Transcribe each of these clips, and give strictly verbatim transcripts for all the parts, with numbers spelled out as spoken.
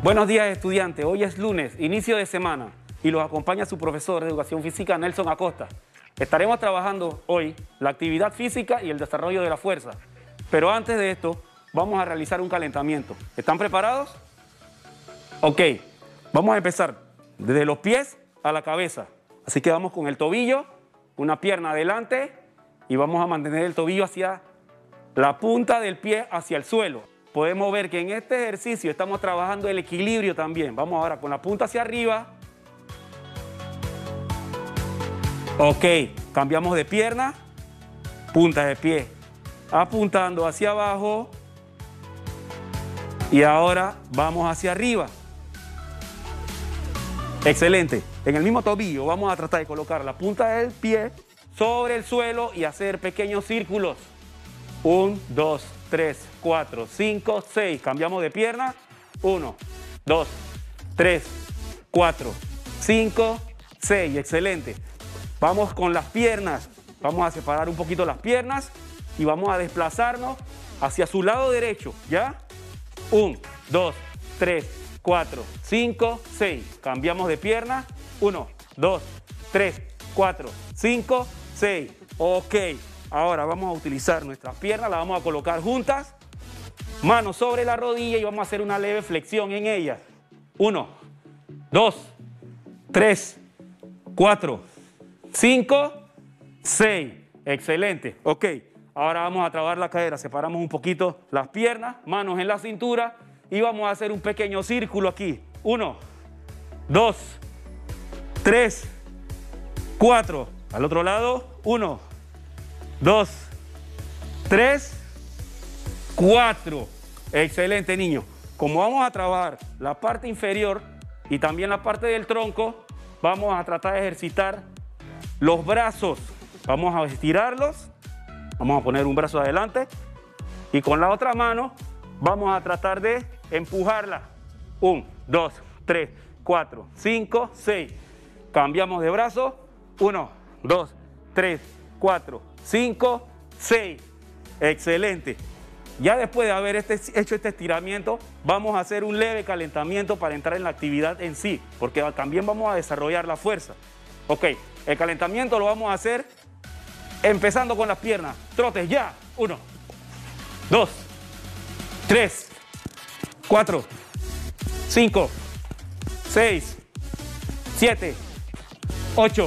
Buenos días, estudiantes. Hoy es lunes, inicio de semana, y los acompaña su profesor de Educación Física, Nelson Acosta. Estaremos trabajando hoy la actividad física y el desarrollo de la fuerza. Pero antes de esto, vamos a realizar un calentamiento. ¿Están preparados? Ok, vamos a empezar desde los pies a la cabeza. Así que vamos con el tobillo, una pierna adelante, y vamos a mantener el tobillo hacia la punta del pie, hacia el suelo. Podemos ver que en este ejercicio estamos trabajando el equilibrio también. Vamos ahora con la punta hacia arriba. Ok, cambiamos de pierna, punta de pie, apuntando hacia abajo. Y ahora vamos hacia arriba. Excelente. En el mismo tobillo vamos a tratar de colocar la punta del pie sobre el suelo y hacer pequeños círculos. uno, dos, tres, cuatro, cinco, seis. Cambiamos de pierna. uno, dos, tres, cuatro, cinco, seis. Excelente. Vamos con las piernas. Vamos a separar un poquito las piernas y vamos a desplazarnos hacia su lado derecho. ¿Ya? uno, dos, tres, cuatro, cinco, seis. Cambiamos de pierna. uno, dos, tres, cuatro, cinco, seis. Ok. Ahora vamos a utilizar nuestras piernas, las vamos a colocar juntas, manos sobre la rodilla y vamos a hacer una leve flexión en ellas. uno, dos, tres, cuatro, cinco, seis. Excelente. Ok, ahora vamos a trabajar la cadera. Separamos un poquito las piernas, manos en la cintura y vamos a hacer un pequeño círculo aquí. uno, dos, tres, cuatro. Al otro lado, uno, dos, tres, cuatro. Excelente, niño. Como vamos a trabajar la parte inferior y también la parte del tronco, vamos a tratar de ejercitar los brazos. Vamos a estirarlos. Vamos a poner un brazo adelante y con la otra mano vamos a tratar de empujarla. uno, dos, tres, cuatro, cinco, seis. Cambiamos de brazo. uno, dos, tres, cuatro, cinco, seis. Excelente. Ya después de haber este, hecho este estiramiento, vamos a hacer un leve calentamiento para entrar en la actividad en sí, porque también vamos a desarrollar la fuerza. Ok, el calentamiento lo vamos a hacer empezando con las piernas. Trotes ya. uno, dos, tres, cuatro, cinco, seis, siete, ocho,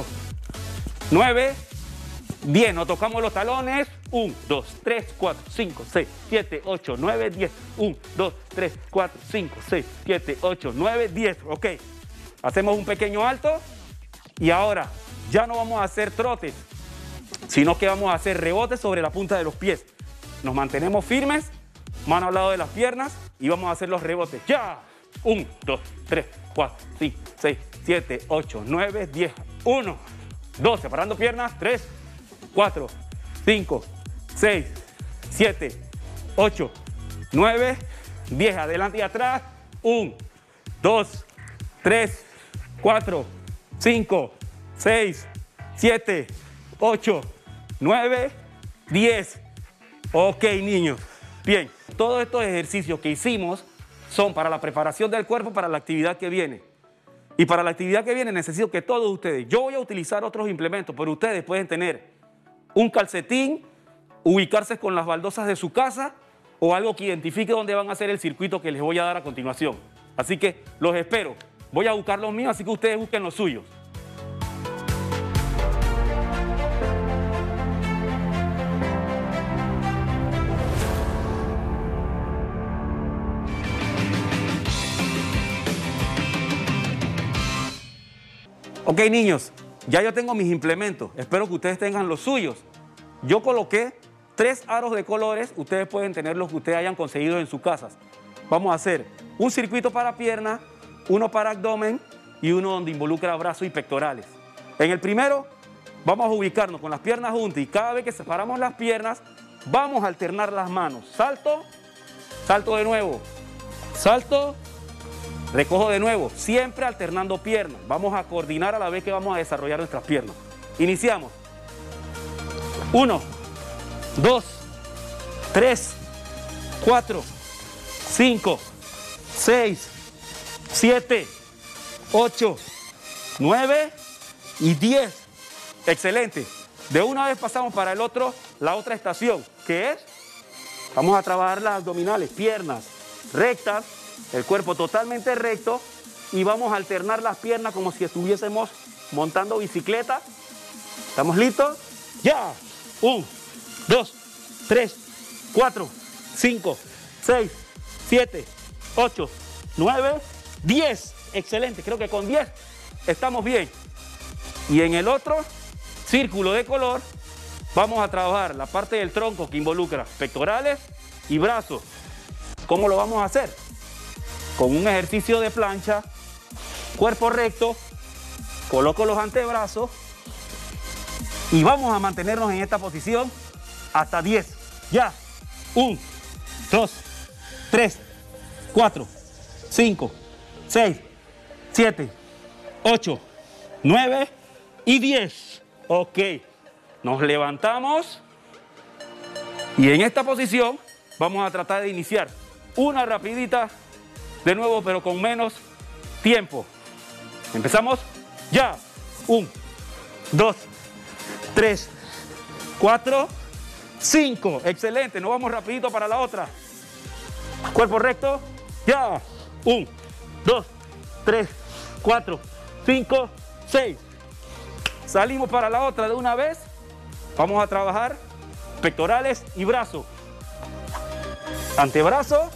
nueve, diez. Nos tocamos los talones. uno, dos, tres, cuatro, cinco, seis, siete, ocho, nueve, diez. uno, dos, tres, cuatro, cinco, seis, siete, ocho, nueve, diez. Ok. Hacemos un pequeño alto. Y ahora ya no vamos a hacer trotes, sino que vamos a hacer rebotes sobre la punta de los pies. Nos mantenemos firmes, mano al lado de las piernas y vamos a hacer los rebotes. ¡Ya! uno, dos, tres, cuatro, cinco, seis, siete, ocho, nueve, diez. uno, dos, separando piernas. tres, cuatro, cinco, seis, siete, ocho, nueve, diez. Adelante y atrás. uno, dos, tres, cuatro, cinco, seis, siete, ocho, nueve, diez. Ok, niños. Bien, todos estos ejercicios que hicimos son para la preparación del cuerpo para la actividad que viene. Y para la actividad que viene necesito que todos ustedes, yo voy a utilizar otros implementos, pero ustedes pueden tener un calcetín, ubicarse con las baldosas de su casa o algo que identifique dónde van a hacer el circuito que les voy a dar a continuación. Así que los espero. Voy a buscar los míos, así que ustedes busquen los suyos. Ok, niños, ya yo tengo mis implementos. Espero que ustedes tengan los suyos. Yo coloqué tres aros de colores. Ustedes pueden tener los que ustedes hayan conseguido en sus casas. Vamos a hacer un circuito para pierna, uno para abdomen y uno donde involucra brazos y pectorales. En el primero vamos a ubicarnos con las piernas juntas y cada vez que separamos las piernas vamos a alternar las manos. Salto, salto de nuevo, salto, recojo de nuevo, siempre alternando piernas. Vamos a coordinar a la vez que vamos a desarrollar nuestras piernas. Iniciamos. uno, dos, tres, cuatro, cinco, seis, siete, ocho, nueve y diez. Excelente. De una vez pasamos para el otro, la otra estación, que es, vamos a trabajar las abdominales, piernas rectas, el cuerpo totalmente recto, y vamos a alternar las piernas como si estuviésemos montando bicicleta. ¿Estamos listos? ¡Ya! Un, dos, tres, cuatro, cinco, seis, siete, ocho, nueve, diez. Excelente, creo que con diez estamos bien. Y en el otro círculo de color vamos a trabajar la parte del tronco que involucra pectorales y brazos. ¿Cómo lo vamos a hacer? Con un ejercicio de plancha, cuerpo recto, coloco los antebrazos y vamos a mantenernos en esta posición hasta diez. Ya. uno, dos, tres, cuatro, cinco, seis, siete, ocho, nueve y diez. Ok. Nos levantamos y en esta posición vamos a tratar de iniciar una rapidita de nuevo, pero con menos tiempo. Empezamos ya. uno, dos, tres, cuatro, cinco. Excelente. Nos vamos rapidito para la otra. Cuerpo recto. Ya. uno, dos, tres, cuatro, cinco, seis. Salimos para la otra de una vez. Vamos a trabajar pectorales y brazos. Antebrazo.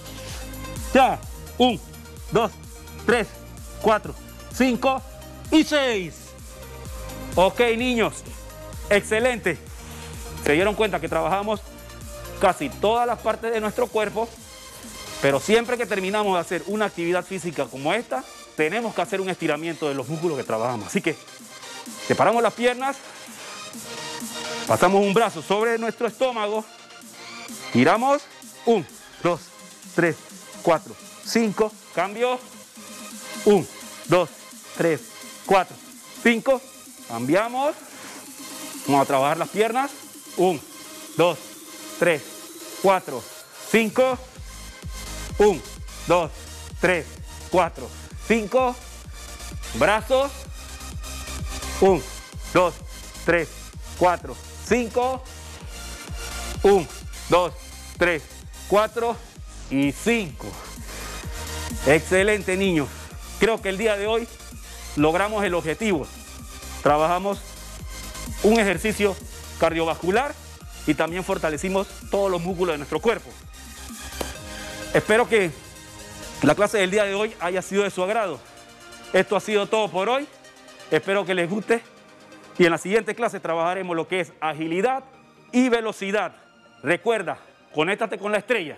Ya. uno, dos, tres, cuatro, cinco y seis. Ok, niños. Excelente. Se dieron cuenta que trabajamos casi todas las partes de nuestro cuerpo, pero siempre que terminamos de hacer una actividad física como esta, tenemos que hacer un estiramiento de los músculos que trabajamos. Así que separamos las piernas, pasamos un brazo sobre nuestro estómago, giramos, uno, dos, tres, cuatro, cinco, cambio, uno, dos, tres, cuatro, cinco, cambiamos, vamos a trabajar las piernas, uno, dos, tres, cuatro, cinco, uno, dos, tres, cuatro, cinco, brazos, uno, dos, tres, cuatro, cinco, uno, dos, tres, cuatro y cinco. Excelente, niños. Creo que el día de hoy logramos el objetivo. Trabajamos un ejercicio cardiovascular y también fortalecimos todos los músculos de nuestro cuerpo. Espero que la clase del día de hoy haya sido de su agrado. Esto ha sido todo por hoy. Espero que les guste y en la siguiente clase trabajaremos lo que es agilidad y velocidad. Recuerda, conéctate con la estrella.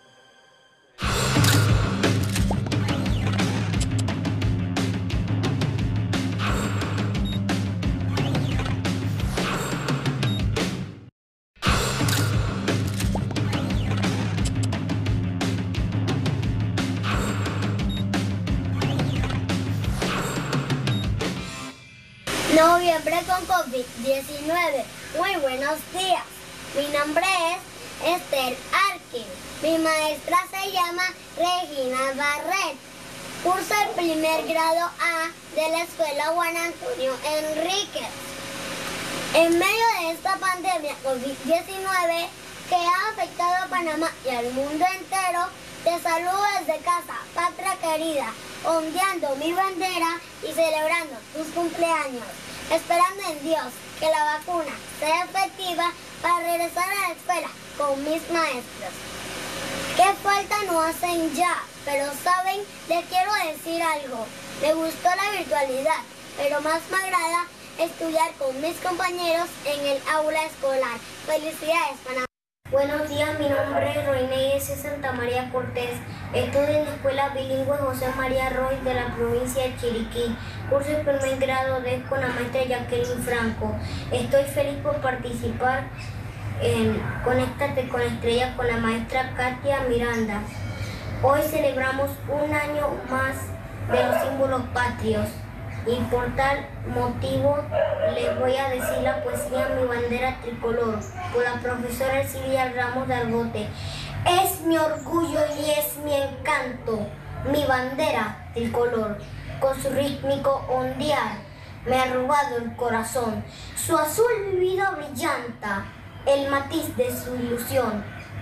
Noviembre con COVID diecinueve. Muy buenos días. Mi nombre es Esther Arkin. Mi maestra se llama Regina Barret. Curso el primer grado A de la Escuela Juan Antonio Enríquez. En medio de esta pandemia COVID diecinueve que ha afectado a Panamá y al mundo entero, te saludo desde casa, patria querida, ondeando mi bandera y celebrando tus cumpleaños, esperando en Dios que la vacuna sea efectiva para regresar a la escuela con mis maestros. ¿Qué falta no hacen ya? Pero saben, les quiero decir algo. Me gustó la virtualidad, pero más me agrada estudiar con mis compañeros en el aula escolar. Felicidades, Panamá. Buenos días, mi nombre es Roiney S. Santa María Cortés. Estudio en la Escuela Bilingüe José María Roy de la provincia de Chiriquí. Curso el primer grado D con la maestra Jacqueline Franco. Estoy feliz por participar en Conéctate con Estrella con la maestra Katia Miranda. Hoy celebramos un año más de los símbolos patrios. Y por tal motivo les voy a decir la poesía Mi bandera tricolor por la profesora Silvia Ramos de Argote. Es mi orgullo y es mi encanto Mi bandera tricolor, con su rítmico ondear, me ha robado el corazón. Su azul vivido brillanta, el matiz de su ilusión.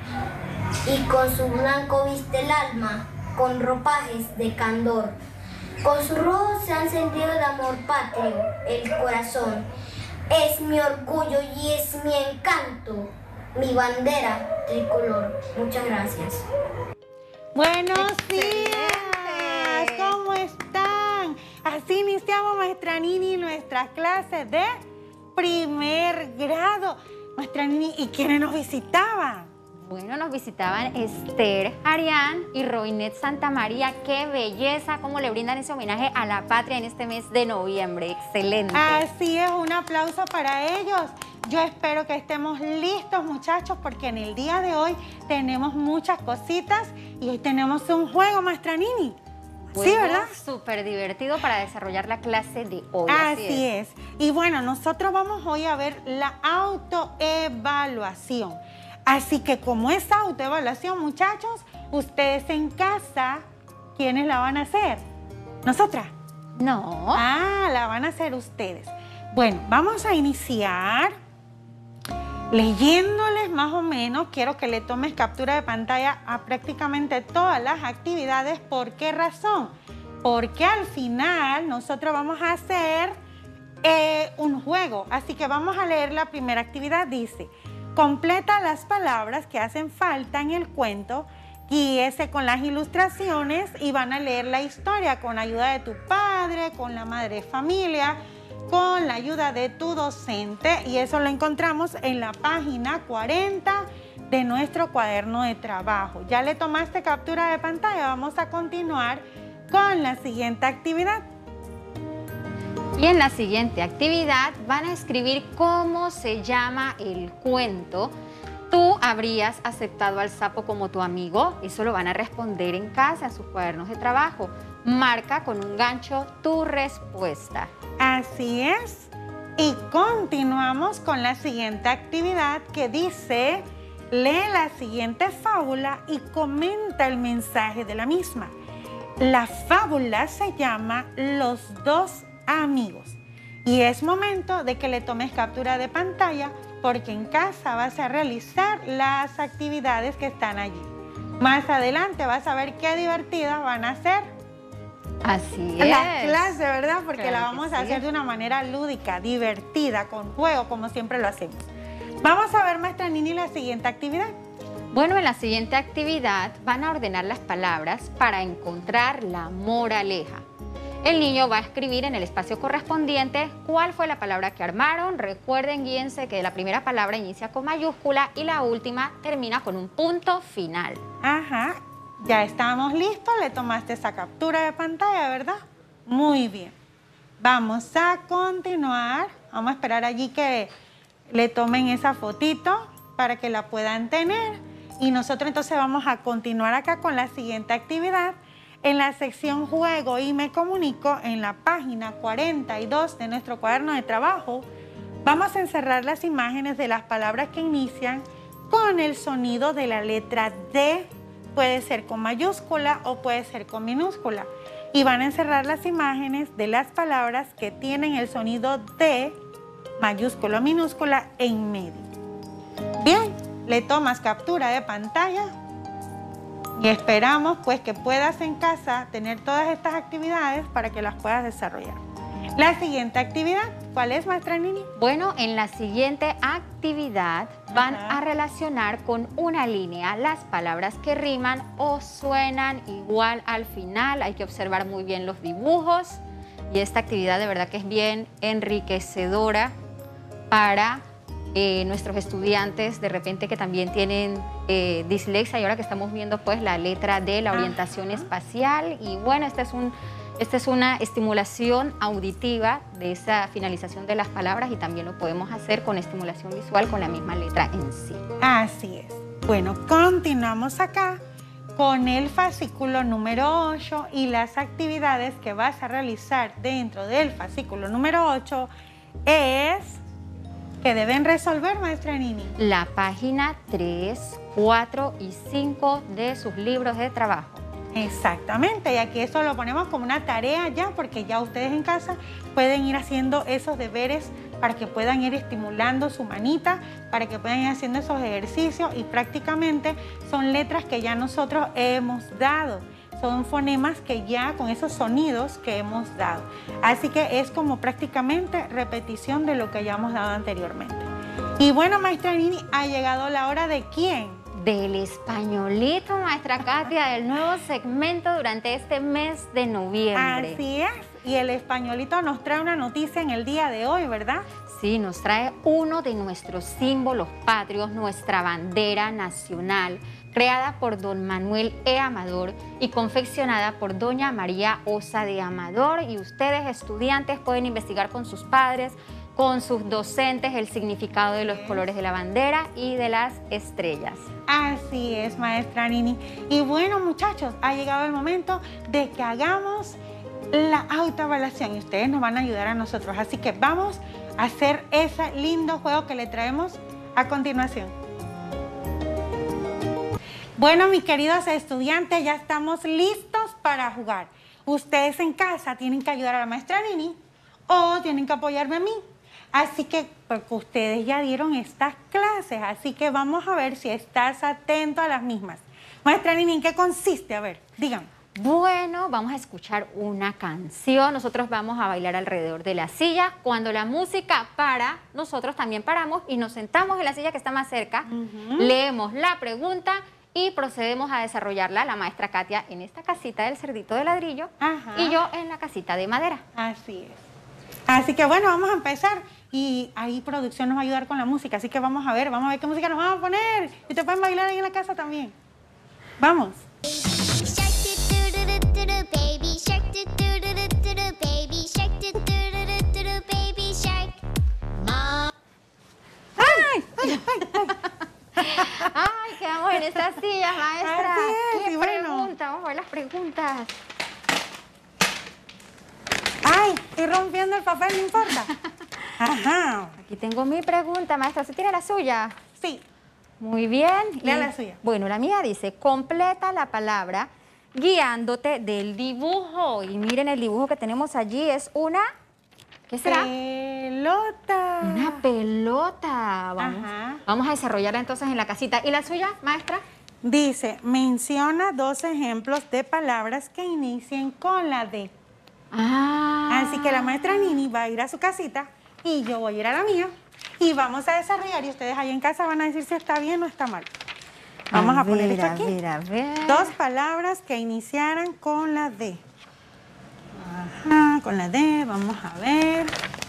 Y con su blanco viste el alma, con ropajes de candor. Con su rojo se ha encendido de amor patrio el corazón. Es mi orgullo y es mi encanto, mi bandera tricolor. Muchas gracias. Buenos días, ¿cómo están? Así iniciamos, maestra Nini, nuestra clase de primer grado. Maestra Nini, ¿y quiénes nos visitaban? Bueno, nos visitaban Esther Arián y Roinet Santamaría. ¡Qué belleza! Cómo le brindan ese homenaje a la patria en este mes de noviembre. ¡Excelente! Así es, un aplauso para ellos. Yo espero que estemos listos, muchachos, porque en el día de hoy tenemos muchas cositas y hoy tenemos un juego, maestra Nini. Juego sí, ¿verdad? Súper divertido para desarrollar la clase de hoy. Así, así es. es. Y bueno, nosotros vamos hoy a ver la autoevaluación. Así que como es autoevaluación, muchachos, ustedes en casa, ¿quiénes la van a hacer? ¿Nosotras? No. Ah, la van a hacer ustedes. Bueno, vamos a iniciar leyéndoles más o menos. Quiero que le tomes captura de pantalla a prácticamente todas las actividades. ¿Por qué razón? Porque al final nosotros vamos a hacer eh, un juego. Así que vamos a leer la primera actividad. Dice: completa las palabras que hacen falta en el cuento, guíese con las ilustraciones y van a leer la historia con ayuda de tu padre, con la madre de familia, con la ayuda de tu docente, y eso lo encontramos en la página cuarenta de nuestro cuaderno de trabajo. ¿Ya le tomaste captura de pantalla? Vamos a continuar con la siguiente actividad. Y en la siguiente actividad van a escribir cómo se llama el cuento. ¿Tú habrías aceptado al sapo como tu amigo? Eso lo van a responder en casa, en sus cuadernos de trabajo. Marca con un gancho tu respuesta. Así es. Y continuamos con la siguiente actividad que dice: lee la siguiente fábula y comenta el mensaje de la misma. La fábula se llama Los dos amigos. Y es momento de que le tomes captura de pantalla porque en casa vas a realizar las actividades que están allí. Más adelante vas a ver qué divertidas van a ser Así es. la clase, ¿verdad? Porque Claro la vamos que a sí. hacer de una manera lúdica, divertida, con juego, como siempre lo hacemos. Vamos a ver, maestra Nini, la siguiente actividad. Bueno, en la siguiente actividad van a ordenar las palabras para encontrar la moraleja. El niño va a escribir en el espacio correspondiente cuál fue la palabra que armaron. Recuerden, guíense que la primera palabra inicia con mayúscula y la última termina con un punto final. Ajá, ya estamos listos. Le tomaste esa captura de pantalla, ¿verdad? Muy bien. Vamos a continuar. Vamos a esperar allí que le tomen esa fotito para que la puedan tener. Y nosotros entonces vamos a continuar acá con la siguiente actividad. En la sección Juego y me comunico, en la página cuarenta y dos de nuestro cuaderno de trabajo, vamos a encerrar las imágenes de las palabras que inician con el sonido de la letra D. Puede ser con mayúscula o puede ser con minúscula. Y van a encerrar las imágenes de las palabras que tienen el sonido D, mayúscula o minúscula, en medio. Bien, le tomas captura de pantalla. Y esperamos pues que puedas en casa tener todas estas actividades para que las puedas desarrollar. La siguiente actividad, ¿cuál es, maestra Nini? Bueno, en la siguiente actividad van Ajá. a relacionar con una línea las palabras que riman o suenan igual al final. Hay que observar muy bien los dibujos y esta actividad de verdad que es bien enriquecedora para Eh, nuestros estudiantes de repente que también tienen eh, dislexia, y ahora que estamos viendo pues la letra D, la orientación Ajá. espacial, y bueno, esta es, un, esta es una estimulación auditiva de esa finalización de las palabras, y también lo podemos hacer con estimulación visual con la misma letra en sí. Así es. Bueno, continuamos acá con el fascículo número ocho y las actividades que vas a realizar dentro del fascículo número ocho es que deben resolver, maestra Nini. La página tres, cuatro y cinco de sus libros de trabajo. Exactamente, y aquí eso lo ponemos como una tarea ya, porque ya ustedes en casa pueden ir haciendo esos deberes para que puedan ir estimulando su manita, para que puedan ir haciendo esos ejercicios, y prácticamente son letras que ya nosotros hemos dado, son fonemas que ya con esos sonidos que hemos dado. Así que es como prácticamente repetición de lo que ya hemos dado anteriormente. Y bueno, maestra Nini, ha llegado la hora de ¿quién? Del españolito, maestra Katia, del nuevo segmento durante este mes de noviembre. Así es, y el españolito nos trae una noticia en el día de hoy, ¿verdad? Sí, nos trae uno de nuestros símbolos patrios, nuestra bandera nacional, creada por don Manuel E. Amador y confeccionada por doña María Osa de Amador. Y ustedes, estudiantes, pueden investigar con sus padres, con sus docentes, el significado de los colores de la bandera y de las estrellas. Así es, maestra Nini. Y bueno, muchachos, ha llegado el momento de que hagamos la autoevaluación y ustedes nos van a ayudar a nosotros. Así que vamos a hacer ese lindo juego que le traemos a continuación. Bueno, mis queridos estudiantes, ya estamos listos para jugar. Ustedes en casa tienen que ayudar a la maestra Nini o tienen que apoyarme a mí. Así que, porque ustedes ya dieron estas clases, así que vamos a ver si estás atento a las mismas. Maestra Nini, ¿en qué consiste? A ver, díganme. Bueno, vamos a escuchar una canción, nosotros vamos a bailar alrededor de la silla. Cuando la música para, nosotros también paramos y nos sentamos en la silla que está más cerca, uh-huh. Leemos la pregunta y procedemos a desarrollarla, la maestra Katia en esta casita del cerdito de ladrillo, ajá, y yo en la casita de madera. Así es. Así que bueno, vamos a empezar. Y ahí producción nos va a ayudar con la música, así que vamos a ver, vamos a ver qué música nos vamos a poner. Y te pueden bailar ahí en la casa también. Vamos. ¡Ay! ¡Ay, ay, ay! ¡Ay, quedamos en estas sillas, maestra! Así es, ¿Qué y pregunta? bueno. Vamos a ver las preguntas. ¡Ay! Estoy rompiendo el papel, no importa. Ajá. Aquí tengo mi pregunta, maestra. ¿Usted tiene la suya? Sí. Muy bien. Lea Y, la suya. Bueno, la mía dice, completa la palabra guiándote del dibujo. Y miren el dibujo que tenemos allí, es una... ¿Qué será? Pelota. Una pelota. Vamos, Ajá. vamos a desarrollarla entonces en la casita. ¿Y la suya, maestra? Dice, menciona dos ejemplos de palabras que inicien con la D. Ah. Así que la maestra Nini va a ir a su casita y yo voy a ir a la mía y vamos a desarrollar y ustedes ahí en casa van a decir si está bien o está mal. Vamos a, a poner ver, esto aquí. A ver, a ver. Dos palabras que iniciaran con la D. Ajá, con la D, vamos a ver.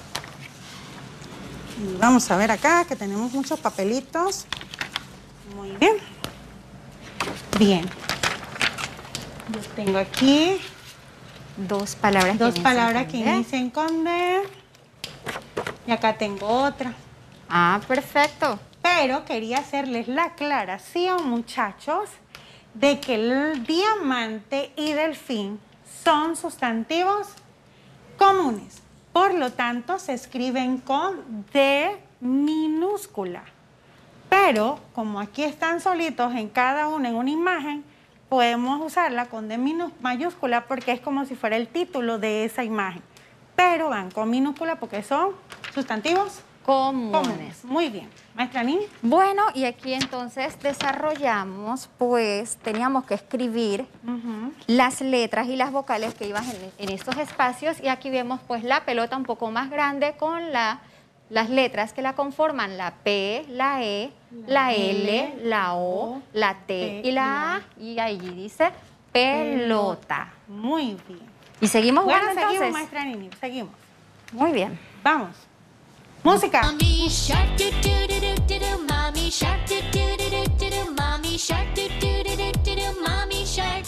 Y vamos a ver acá que tenemos muchos papelitos. Muy bien. Bien. Yo tengo aquí Dos palabras dos que palabras que inician inicien con D. Y acá tengo otra. Ah, perfecto. Pero quería hacerles la aclaración, muchachos, de que el diamante y delfín son sustantivos comunes. Por lo tanto, se escriben con D minúscula. Pero, como aquí están solitos en cada uno en una imagen, podemos usarla con D mayúscula porque es como si fuera el título de esa imagen. Pero van con minúscula porque son sustantivos Comunes. comunes. Muy bien. Maestra Nini. Bueno, y aquí entonces desarrollamos, pues teníamos que escribir Uh-huh. las letras y las vocales que iban en, en estos espacios, y aquí vemos pues la pelota un poco más grande con la, las letras que la conforman, la P, la E, la, la L, la O, la T y la A, y allí dice pelota. Muy bien. Y seguimos Bueno, jugando seguimos, entonces. maestra Nini, seguimos. Muy bien. Vamos. Música. Mommy shark do do do do do do, mommy shark do do do do do do, mommy shark do do do do do do, mommy shark.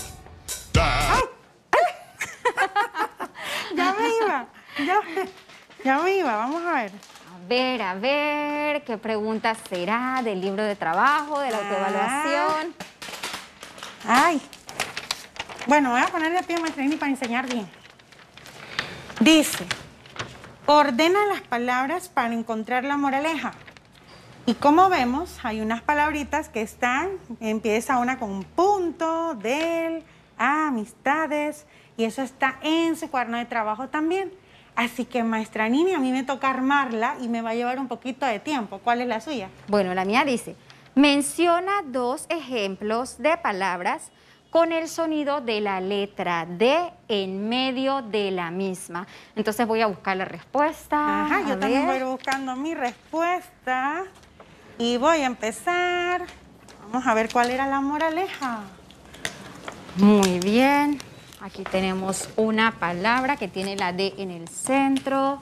Ya me iba. Ya, ya me iba. Vamos a ver. A ver, a ver, ¿qué pregunta será del libro de trabajo, de la autoevaluación? Ay. Bueno, voy a poner de pie, maestra Nini, para enseñar bien. Dice, ordena las palabras para encontrar la moraleja. Y como vemos, hay unas palabritas que están, empieza una con un punto, del, amistades, y eso está en su cuaderno de trabajo también. Así que, maestra Nini, a mí me toca armarla y me va a llevar un poquito de tiempo. ¿Cuál es la suya? Bueno, la mía dice, menciona dos ejemplos de palabras con el sonido de la letra D en medio de la misma. Entonces voy a buscar la respuesta. Ajá, a yo también ver. voy buscando mi respuesta y voy a empezar. Vamos a ver cuál era la moraleja. Muy bien. Aquí tenemos una palabra que tiene la D en el centro.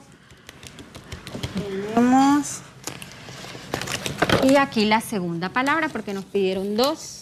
Tenemos. Y aquí la segunda palabra porque nos pidieron dos.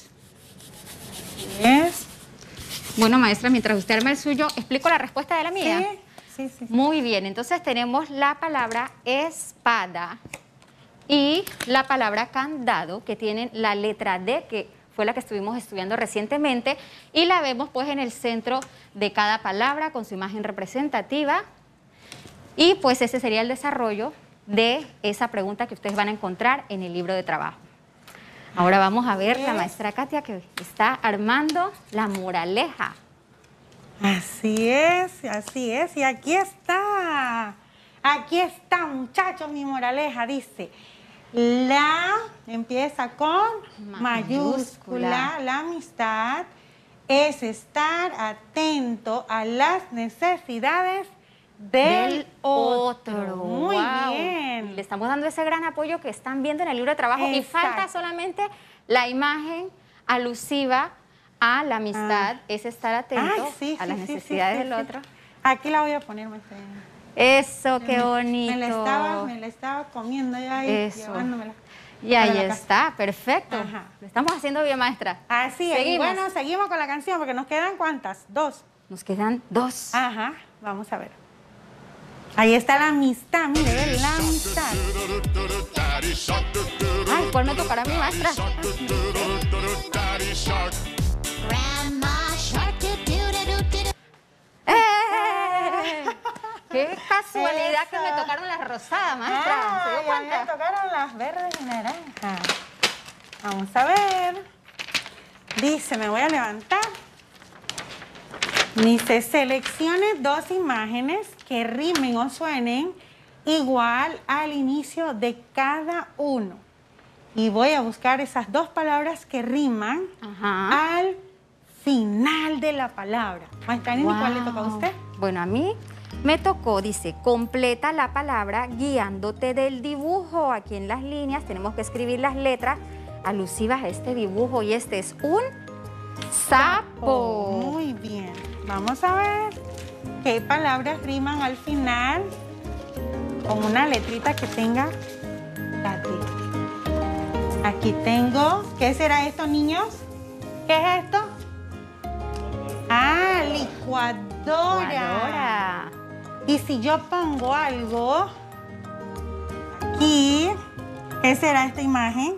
Es. Bueno, maestra, mientras usted arma el suyo, ¿explico la respuesta de la mía? Sí, sí, sí. Muy bien, entonces tenemos la palabra espada y la palabra candado, que tienen la letra D, que fue la que estuvimos estudiando recientemente, y la vemos pues en el centro de cada palabra con su imagen representativa. Y pues ese sería el desarrollo de esa pregunta que ustedes van a encontrar en el libro de trabajo. Ahora vamos a ver la maestra Katia que está armando la moraleja. Así es, así es. Y aquí está. Aquí está, muchachos, mi moraleja. Dice, la empieza con Ma- mayúscula. mayúscula. La amistad es estar atento a las necesidades del, otro. Muy Wow. bien. Le estamos dando ese gran apoyo que están viendo en el libro de trabajo. Y Exacto. falta solamente la imagen alusiva a la amistad, es estar atento Ay, sí, a sí, las sí, sí, necesidades sí, del sí. otro. Aquí la voy a poner, maestra. Eso, qué bonito. Me la estaba, me la estaba comiendo ya y Eso. llevándomela. Y ahí para la casa. está, perfecto. Ajá. Lo estamos haciendo bien, maestra. Así es. Y Seguimos. bueno, seguimos con la canción porque nos quedan ¿cuántas? Dos. Nos quedan dos. Ajá, vamos a ver. Ahí está la amistad, mire, ve la amistad. Ay, ¿cuál me tocará a mi maestra? Grandma Shark, do do do do do. ¡Eh! ¡Qué casualidad que me Eso. tocaron las rosadas, maestra! ¿Se dio Ay, a mí me cuenta? tocaron las verdes y naranjas. Vamos a ver. Dice, me voy a levantar. Dice, seleccione dos imágenes que rimen o suenen igual al inicio de cada uno. Y voy a buscar esas dos palabras que riman Ajá. al final de la palabra. Maestra Nini, ¿cuál le toca a Wow. usted? Bueno, a mí me tocó, dice, completa la palabra guiándote del dibujo. Aquí en las líneas tenemos que escribir las letras alusivas a este dibujo y este es un sapo. Muy bien. Vamos a ver qué palabras riman al final con una letrita que tenga la T. Aquí tengo, ¿qué será esto, niños? ¿Qué es esto? Ah, licuadora. Licuadora. Y si yo pongo algo aquí, ¿qué será esta imagen?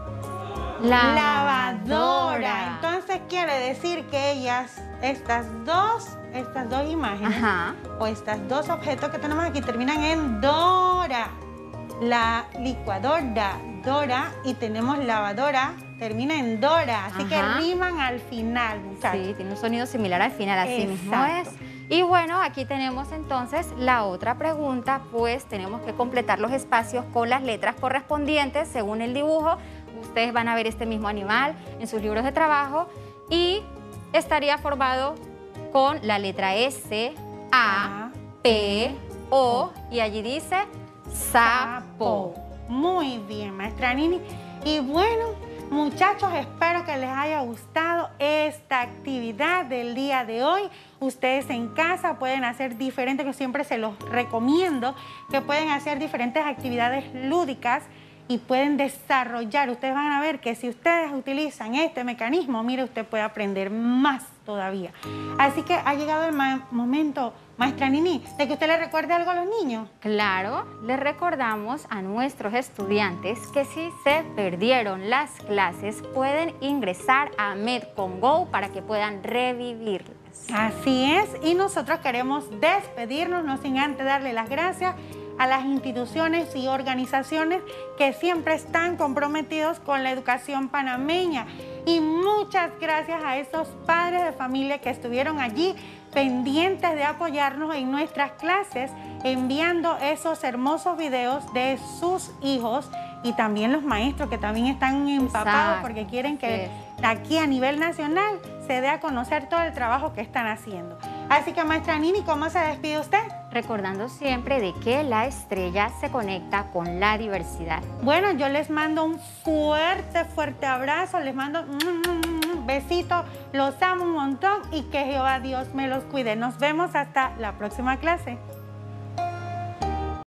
Lavadora. Entonces quiere decir que ellas, estas dos, estas dos imágenes Ajá. o estos dos objetos que tenemos aquí terminan en Dora. La licuadora, Dora, y tenemos lavadora, termina en Dora. Así que Ajá. riman al final, muchachos. Sí, tiene un sonido similar al final, así mismo es. Exacto. Y bueno, aquí tenemos entonces la otra pregunta, pues tenemos que completar los espacios con las letras correspondientes según el dibujo. Ustedes van a ver este mismo animal en sus libros de trabajo y estaría formado con la letra S, A, P, O y allí dice sapo. Muy bien, maestra Nini. Y bueno, muchachos, espero que les haya gustado esta actividad del día de hoy. Ustedes en casa pueden hacer diferentes, yo siempre se los recomiendo, que pueden hacer diferentes actividades lúdicas y pueden desarrollar. Ustedes van a ver que si ustedes utilizan este mecanismo, mire, usted puede aprender más todavía. Así que ha llegado el ma- momento, maestra Nini, de que usted le recuerde algo a los niños. Claro, les recordamos a nuestros estudiantes que si se perdieron las clases pueden ingresar a Medcongo para que puedan revivirlas. Así es, y nosotros queremos despedirnos, no sin antes darle las gracias a las instituciones y organizaciones que siempre están comprometidos con la educación panameña. Y muchas gracias a esos padres de familia que estuvieron allí pendientes de apoyarnos en nuestras clases, enviando esos hermosos videos de sus hijos y también los maestros que también están empapados Exacto, porque quieren que así aquí a nivel nacional se dé a conocer todo el trabajo que están haciendo. Así que, maestra Nini, ¿cómo se despide usted? Recordando siempre de que la estrella se conecta con la diversidad. Bueno, yo les mando un fuerte, fuerte abrazo, les mando un besito, los amo un montón y que Jehová Dios me los cuide. Nos vemos hasta la próxima clase.